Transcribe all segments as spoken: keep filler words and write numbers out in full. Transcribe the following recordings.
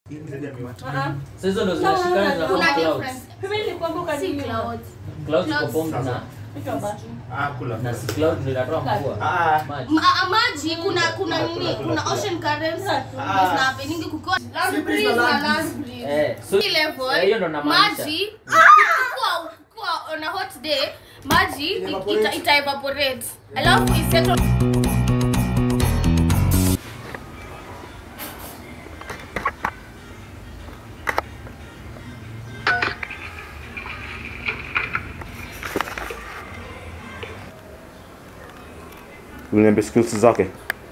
Sasa ndo zinashikana na clouds. Mimi nilikumbuka si clouds. Clouds kwa bomba na Ah, kula. na si cloud ndio inatoa mvua. Ah, maji. Maji kuna kuna nini? Kuna ocean currents na happening kuko land breeze na land breeze. Eh, so level. Hiyo ndo namaanisha. Maji kwa kwa on a hot day, maji ita, ita evaporate. Alafu isettle. Uniambie skills zake.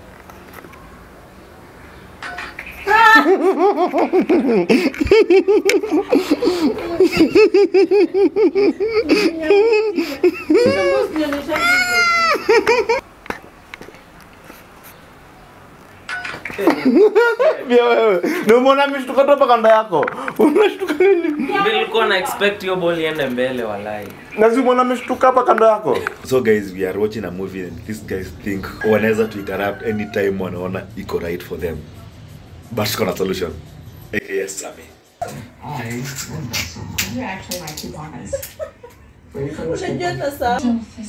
Bia wewe, ndio mbona mshtuka topa kanda yako? Unashtuka nini? Nilikuwa na expect hiyo ball iende mbele walai. Nazi mbona mshtuka hapa kanda yako? So guys, we are watching a movie and these guys think wanaweza to interrupt anytime wanaona iko right for them. But kuna solution. Yes, Sammy. You're actually my two partners. Unajua sasa.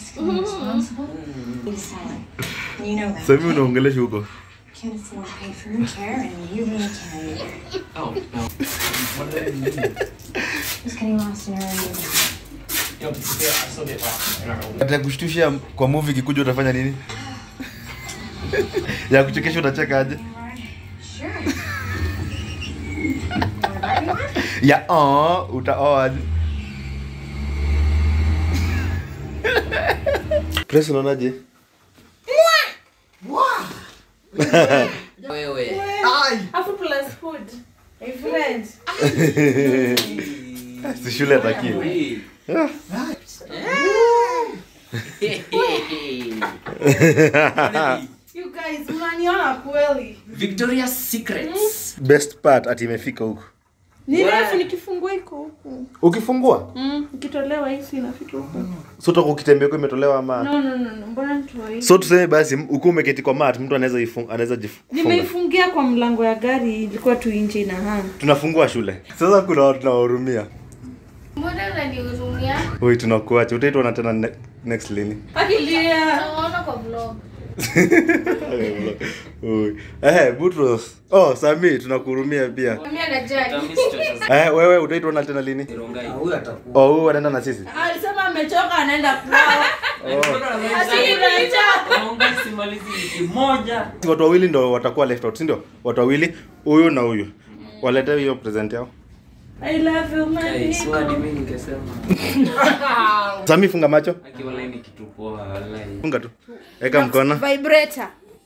You know that. Sammy unaongelesha huko. Can't afford to pay for your care, and you really can. Oh, no. What did you mean? Just getting lost in your own neighborhood. Yo, I still get lost. Atakushtusha kwa movie kikuja utafanya nini? Ya kuchekesha utacheka aje? Sure. Wanna Barbie one? Ya oh, utaoa aje? Press unaonaje? Wewe. Afu plus food. My friend. Si shule atakiwa. You guys, unaniona kweli? Victoria's Secrets. Best part ati imefika huko. Ni refu nikifungua iko huku. Ukifungua? Mm, ikitolewa hizi inafika huku. So toka ukitembea huko imetolewa ama? No no no, mbona nitoa hizi? So tuseme basi uko umeketi kwa mat, mtu anaweza ifunga, anaweza jifunga. Nimeifungia kwa mlango ya gari, ilikuwa tu nje na hang. Tunafungua shule. Sasa kuna watu tunawahurumia. Mbona unanihurumia? Wewe tunakuacha. Utaitwa na tena ne next lini? Akilia. Naona kwa vlog. Oi. Eh, Butros. Oh, Sami tunakuhurumia pia. Mimi anajali. Eh, wewe utaitwa na tena lini? Huyu atakuwa. Oh, huyu anaenda na sisi. Alisema amechoka anaenda kwao. Naomba simalizi wiki moja. Watu wawili ndio watakuwa left out, si ndio? Watu wawili, huyu na huyu. Walete hiyo present yao. I love you my Hey, swali mimi ningesema. Sami funga macho. Akiwala ni kitu poa walai. Funga tu. Weka mkono. Vibrator.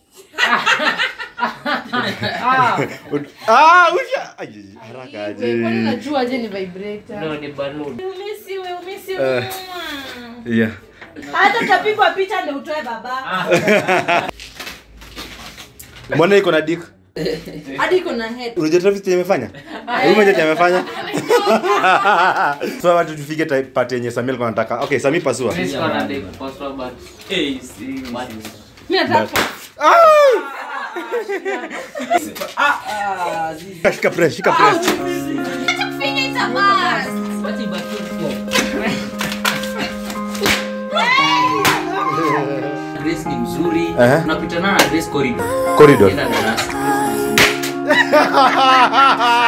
Ah, usha. Aje, haraka aje. Kwani unajua aje ni vibrator? No, ni balloon. Umisi wewe, umisi Eh. wewe. Yeah. Hata utapigwa picha ndio utoe baba. Mbona iko na dick? Hadi iko na head. Unajua Travis amefanya? Huyu mmoja amefanya. So watu tufike type part yenye Samuel kwa anataka. Okay, Sami pasua. This one and the password but hey, see what is. Mimi nataka. Ah, this. Shika press, shika press. Finger it apart. What is but Grace ni mzuri. Tunapitana na Grace corridor. Corridor. Enda darasa.